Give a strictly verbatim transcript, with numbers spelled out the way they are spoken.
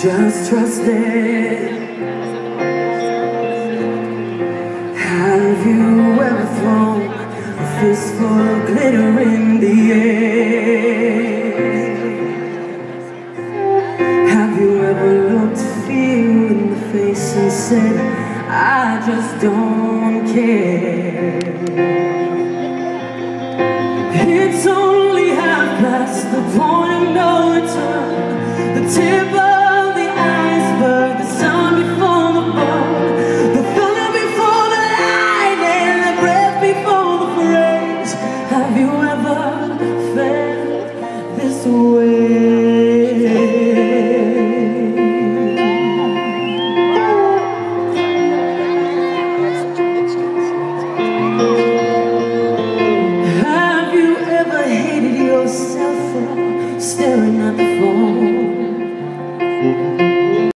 just trust it. Have you ever thrown a fistful of glitter in the air? Have you ever looked fear in the face and said, I just don't care? It's only half past the point of no return, the tip of the iceberg, the sun before the bone, the thunder before the lightning, the breath before the phrase. Have you ever felt this way? Yourself for staring at the phone.